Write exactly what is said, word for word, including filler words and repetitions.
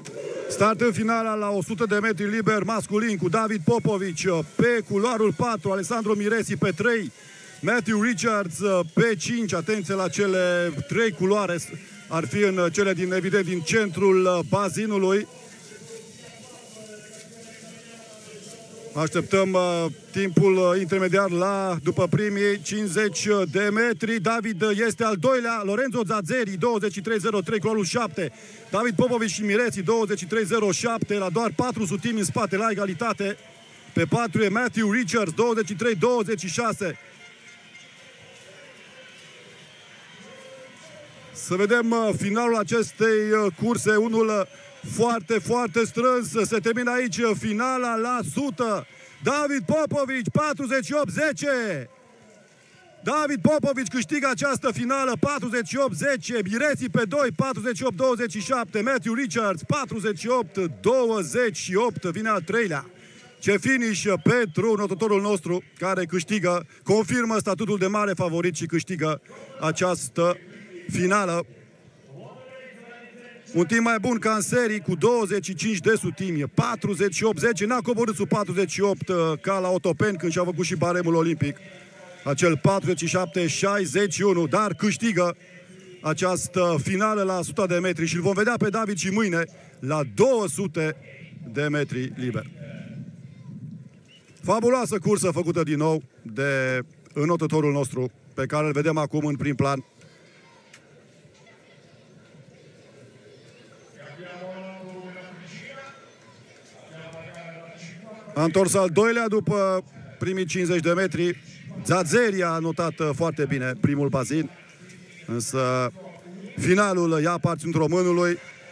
Start în finala la o sută de metri liber masculin cu David Popovici pe culoarul patru, Alessandro Miresi pe trei, Matthew Richards pe cinci. Atenție la cele trei culoare, ar fi în cele din, evident, din centrul bazinului. Așteptăm uh, timpul uh, intermediar la, după primii cincizeci de metri. David este al doilea, Lorenzo Zazzeri douăzeci și trei zero trei, culoarul șapte. David Popovici și Miresi douăzeci și trei zero șapte, la doar patru sutimi în spate, la egalitate. Pe patru e Matthew Richards douăzeci și trei douăzeci și șase. Să vedem uh, finalul acestei uh, curse, unul uh, foarte, foarte strâns. Se termină aici finala la sută. David Popovici, patruzeci și opt zece. David Popovici câștigă această finală, patruzeci și opt zece. Miresi pe doi, patruzeci și opt douăzeci și șapte. Matthew Richards, patruzeci și opt douăzeci și opt. Vine al treilea. Ce finish pentru notătorul nostru, care câștigă, confirmă statutul de mare favorit și câștigă această finală. Un timp mai bun ca în serii, cu douăzeci și cinci de sutimi, patruzeci și opt zece. N-a coborât sub patruzeci și opt ca la Otopeni când și-a făcut și baremul olimpic. Acel patruzeci și șapte șaizeci și unu, dar câștigă această finală la o sută de metri și îl vom vedea pe David și mâine la două sute de metri liber. Fabuloasă cursă făcută din nou de înotătorul nostru, pe care îl vedem acum în prim plan. A întors al doilea după primii cincizeci de metri. Zazzeri a notat foarte bine primul bazin, însă finalul i-a aparținut românului.